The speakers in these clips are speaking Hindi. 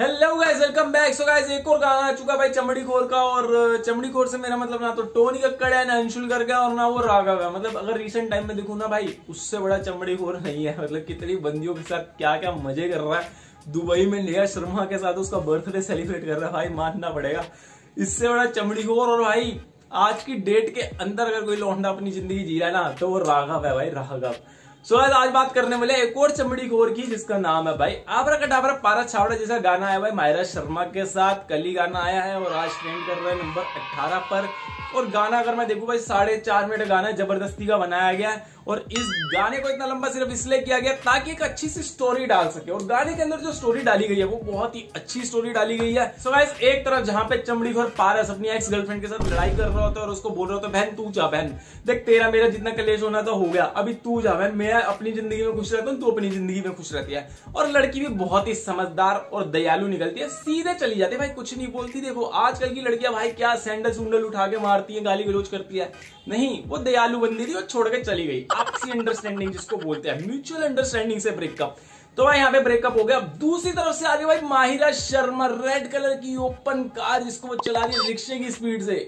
Hello guys, welcome back. So guys, एक और गाना आ चुका भाई चमड़ी खोर का। और चमड़ी खोर से मेरा मतलब ना तो टोनी कक्कड़ है, ना अंशुल गर्ग है, और ना वो राघव है। मतलब अगर रिसेंट टाइम में देखूं ना भाई, उससे बड़ा चमड़ी खोर नहीं है। मतलब कितनी बंदियों के साथ क्या क्या मजे कर रहा है। दुबई में नेहा शर्मा के साथ उसका बर्थडे सेलिब्रेट कर रहा है भाई, मानना पड़ेगा। इससे बड़ा चमड़ी खोर। और भाई आज की डेट के अंदर अगर कोई लौंडा अपनी जिंदगी जी रहा है ना, तो वो राघव है भाई, राघव। सो आज बात करने वाले एक और चमड़ी खोर की, जिसका नाम है भाई आबरा कटाबरा पारा छावड़ा। जैसा गाना आया भाई माहिरा शर्मा के साथ, कल ही गाना आया है और आज ट्रेंड कर रहा है नंबर 18 पर। और गाना अगर मैं देखूं भाई 4.5 मिनट गाना है, जबरदस्ती का बनाया गया है। और इस गाने को इतना लंबा सिर्फ इसलिए किया गया ताकि एक अच्छी सी स्टोरी डाल सके। और गाने के अंदर जो स्टोरी डाली गई है वो बहुत ही अच्छी स्टोरी डाली गई है। सो गाइस, एक तरफ जहां पे चमड़ी खोर पारस अपनी एक्स गर्लफ्रेंड के साथ लड़ाई कर रहा होता है और उसको बोल रहा होता है, बहन तू जा, बहन देख तेरा मेरा जितना कलेश होना तो हो गया, अभी तू जा बहन, मैं अपनी जिंदगी में खुश रहता हूँ, तू अपनी जिंदगी में खुश रहती है। और लड़की भी बहुत ही समझदार और दयालु निकलती है, सीधे चली जाती है भाई, कुछ नहीं बोलती। देखो आजकल की लड़कियां भाई क्या सैंडल सुंडल उठा के मारती है, गाली गलौज करती है। नहीं, वो दयालु बंदी थी, वो छोड़ के चली गई। आपसी अंडरस्टैंडिंग जिसको बोलते हैं, म्यूचुअल अंडरस्टैंडिंग से ब्रेकअप। तो भाई यहाँ पे ब्रेकअप हो गया। दूसरी तरफ से आ गई भाई माहिरा शर्मा, रेड कलर की ओपन कार जिसको वो चला रही है रिक्शे की स्पीड से।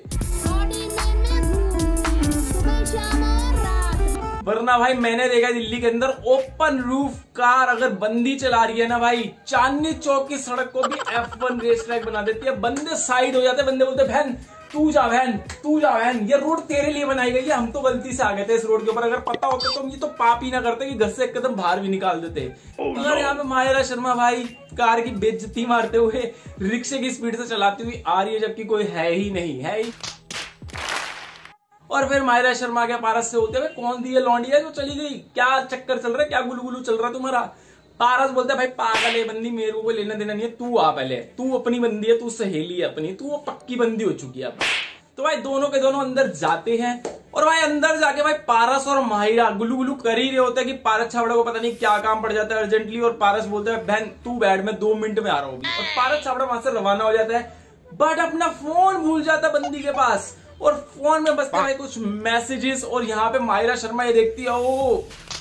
वरना भाई मैंने देखा दिल्ली के अंदर ओपन रूफ कार अगर बंदी चला रही है ना भाई, चांदनी चौक की सड़क को भी F1 रेस ट्रैक बना देती है। बंदे साइड हो जाते, बंदे बोलते बहन तू जा, बहन तू जा, बहन ये रोड तेरे लिए बनाई गई है, हम तो गलती से आ गए थे इस रोड के ऊपर। अगर पता होता तो हम ये तो पाप ही ना करते कि घर से एक कदम बाहर भी निकाल देते। अगर यहाँ पे माहिरा शर्मा भाई कार की बेइज्जती मारते हुए रिक्शे की स्पीड से चलाती हुई आ रही है, जबकि कोई है ही नहीं, है ही। और फिर माहिरा शर्मा के पारस से होते हुए, कौन दी है लौंडी है जो चली गई, क्या चक्कर चल रहा है, क्या गुलगुलू चल रहा है तुम्हारा। पारस बोलता है भाई पागल है बंदी, मेरे को लेना देना नहीं है, तू आ पहले, तू अपनी बंदी है, तू सहेली है अपनी, तू वो पक्की बंदी हो चुकी है। तो भाई दोनों के दोनों अंदर जाते हैं। और भाई अंदर जाके भाई पारस और माहिरा गुलू गुलू कर ही रहे होते हैं कि पारस छाबड़ा को पता नहीं क्या काम पड़ जाता है अर्जेंटली। और पारस बोलता है बहन तू बैठ, मैं 2 मिनट में आ रहा हूँ। और पारस छाबड़ा वहां से रवाना हो जाता है, बट अपना फोन भूल जाता है बंदी के पास। और फोन में बसते भाई कुछ मैसेजेस। और यहाँ पे माहिरा शर्मा ये देखती है ओ,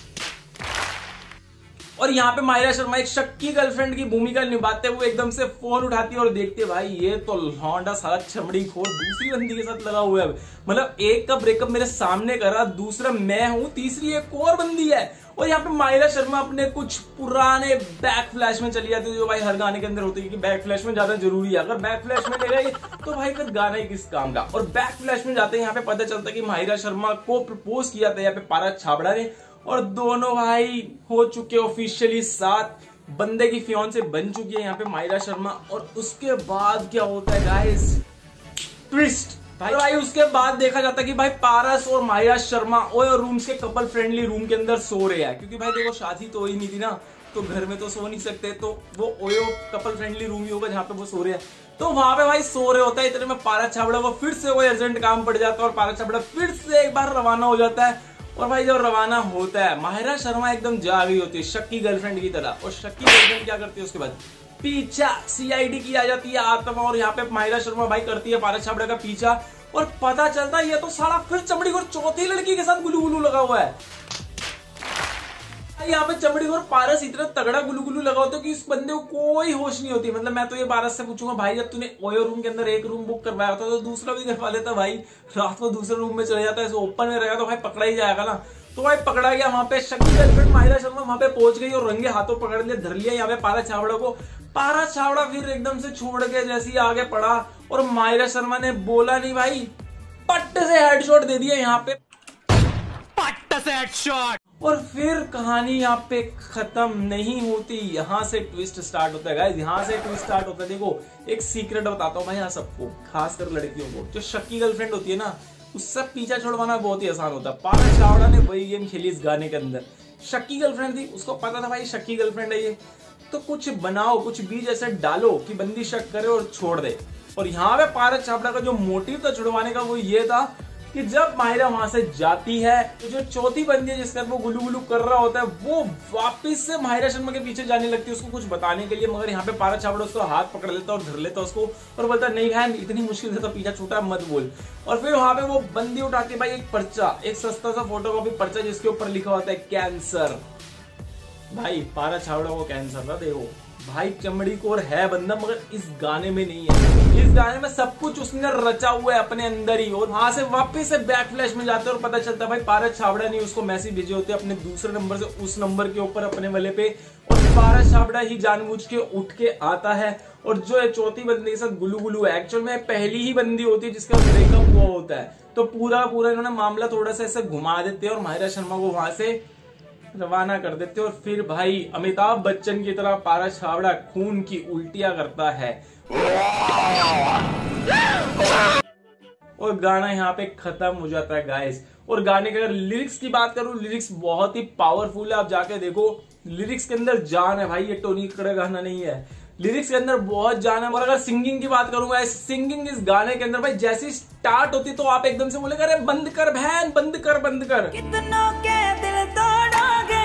और यहाँ पे माहिरा शर्मा एक शक्की गर्लफ्रेंड की भूमिका निभाते हुए एकदम से फोन उठाती है और देखती है भाई ये तो लौंडा साला चमड़ी खोर दूसरी बंदी के साथ लगा हुआ है। मतलब एक का ब्रेकअप मेरे सामने करा, दूसरा मैं हूं, तीसरी एक और बंदी है। और यहाँ पे माहिरा शर्मा अपने कुछ पुराने बैक फ्लैश में चली जाती है, जो भाई हर गाने के अंदर होती है कि बैक फ्लैश में ज्यादा जरूरी है। अगर बैक फ्लैश में ले गई तो भाई फिर गाना ही किस काम का। और बैक फ्लैश में जाते हैं, यहाँ पे पता चलता है कि माहिरा शर्मा को प्रपोज किया था यहाँ पे पारस छाबड़ा ने। और दोनों भाई हो चुके ऑफिशियली साथ, बंदे की फियांसे बन चुकी है यहाँ पे माहिरा शर्मा। और उसके बाद क्या होता है गाइस, ट्विस्ट भाई उसके बाद देखा जाता है कि भाई पारस और माहिरा शर्मा ओयो रूम्स के कपल फ्रेंडली रूम के अंदर सो रहे हैं। क्योंकि भाई देखो शादी तो ही नहीं थी ना, तो घर में तो सो नहीं सकते, तो वो ओयो कपल फ्रेंडली रूम ही होगा जहाँ पे वो सो रहे हैं। तो वहां पे भाई सो रहे होता है, इतने में पारस छाबड़ा को फिर से कोई अर्जेंट काम पड़ जाता है और पारस छाबड़ा फिर से एक बार रवाना हो जाता है। और भाई जब रवाना होता है, माहिरा शर्मा एकदम जा गई होती है शक्की गर्लफ्रेंड की तरह। और शक्की गर्लफ्रेंड क्या करती है उसके बाद, पीछा सीआईडी की आ जाती है आत्मा। और यहाँ पे माहिरा शर्मा भाई करती है पारस छाबड़ा का पीछा। और पता चलता है ये तो साला फिर चमड़ी खोर चौथी लड़की के साथ गुलू गुलू लगा हुआ है। यहाँ पे चमड़ी खोर पारस इतना तगड़ा गुलू गुलू लगा होता है कि इस बंदे को कोई होश नहीं होती। मतलब मैं तो ये पारस से पूछूंगा भाई, जब तूने ओयो रूम के अंदर एक रूम बुक करवाया होता तो दूसरा भी करवा लेता भाई, रात को दूसरे रूम में चले जाता है, ओपन में रहेगा तो भाई पकड़ा ही जाएगा ना। तो भाई पकड़ा गया, वहां पे शक्की गर्लफ्रेंड माहिरा शर्मा वहां पे पहुंच गई और रंगे हाथों पकड़ लिया, धर लिया यहाँ पे पारस छाबड़ा को। पारस छाबड़ा फिर एकदम से छोड़ के जैसे ही आगे पड़ा और माहिरा शर्मा ने बोला नहीं भाई, पट्ट से हेडशॉट दे दिया यहाँ पे, पट्ट से हेडशॉट। और फिर कहानी यहाँ पे खत्म नहीं होती, यहाँ से ट्विस्ट स्टार्ट होता है गाइस, यहाँ से ट्विस्ट स्टार्ट होता है। देखो एक सीक्रेट बताता हूँ भाई यहाँ सबको, खासकर लड़कियों को। जो शक्की गर्लफ्रेंड होती है ना, उससे पीछा छुड़वाना बहुत ही आसान होता है। पारस छाबड़ा ने वही गेम खेली इस गाने के अंदर। शक्की गर्लफ्रेंड थी, उसको पता था भाई शक्की गर्लफ्रेंड है ये, तो कुछ बनाओ, कुछ बीज ऐसे डालो कि बंदी शक करे और छोड़ दे। और यहाँ पे पारस छाबड़ा का जो मोटिव था छुड़वाने का वो ये था कि जब माहिरा वहां से जाती है तो जो चौथी बंदी है जिसका वो गुलू गुलू कर रहा होता है, वो वापस से माहिरा शर्मा के पीछे जाने लगती है उसको कुछ बताने के लिए। मगर यहाँ पे पारस छाबड़ा उसको हाथ पकड़ लेता और धर लेता उसको और बोलता नहीं बहन इतनी मुश्किल से तो पीछा छूटा मत बोल। और फिर वहां पे वो बंदी उठाती है भाई एक पर्चा, एक सस्ता सा फोटोकॉपी पर्चा जिसके ऊपर लिखा होता है कैंसर। भाई पारस छाबड़ा को कैंसर था, देखो भाई चमड़ी कोर है बंदा, मगर इस गाने में नहीं है। इस गाने में सब कुछ उसने रचा हुआ है अपने अंदर ही, और वहां से वापस से बैक फ्लैश में जाते हैं और पता चलता है भाई पारस छाबड़ा ने उसको मैसेज भेजे होते अपने दूसरे नंबर से उस नंबर के ऊपर अपने वाले पे, और पारस छाबड़ा ही जानबूझ के उठ के आता है और जो है चौथी बंदी के साथ गुलू गुलू है। एक्चुअल में पहली ही बंदी होती है जिसका ब्रेकअप हुआ होता है, तो पूरा इन्होंने मामला थोड़ा सा ऐसे घुमा देते हैं और माहिरा शर्मा को वहां से रवाना कर देते और फिर भाई अमिताभ बच्चन की तरह पारस छाबड़ा खून की उल्टियां करता है और गाना यहाँ पे खत्म हो जाता है गाइस। और गाने के अगर लिरिक्स की बात करूं, लिरिक्स बहुत ही पावरफुल है, आप जाके देखो लिरिक्स के अंदर जान है भाई, ये टोनी कक्कड़ का गाना नहीं है, लिरिक्स के अंदर बहुत जान है। और अगर सिंगिंग की बात करूंगा, सिंगिंग इस गाने के अंदर भाई जैसी स्टार्ट होती तो आप एकदम से बोले अरे बंद कर बहन, बंद कर बंद कर, कितनों के दिल तोड़ोगे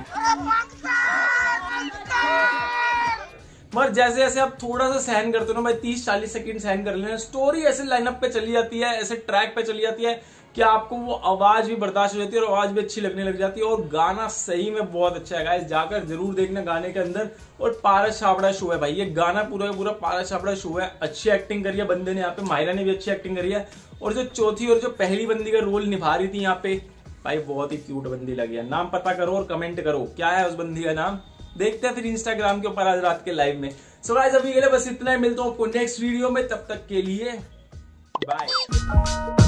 मगर जैसे जैसे आप थोड़ा सा सहन करते हो ना भाई, 30-40 सेकंड सहन कर लेना, स्टोरी ऐसे लाइनअप पे चली जाती है, ऐसे ट्रैक पे चली जाती है कि आपको वो आवाज भी बर्दाश्त हो जाती है और आवाज भी अच्छी लगने लग जाती है। और गाना सही में बहुत अच्छा है गाइस, जाकर जरूर देखना गाने के अंदर। और पारस छाबड़ा शो है भाई, ये गाना पूरा का पूरा पारस छाबड़ा शो है। अच्छी एक्टिंग करी है बंदे ने यहाँ पे, माहिरा ने भी अच्छी एक्टिंग करी है, और जो चौथी और जो पहली बंदी का रोल निभा रही थी यहाँ पे भाई बहुत ही क्यूट बंदी लगी है। नाम पता करो और कमेंट करो क्या है उस बंदी का नाम, देखते हैं फिर इंस्टाग्राम के ऊपर आज रात के लाइव में। सो गाइस अभी के लिए बस इतना ही, मिलता हूं आपको नेक्स्ट वीडियो में, तब तक के लिए बाय।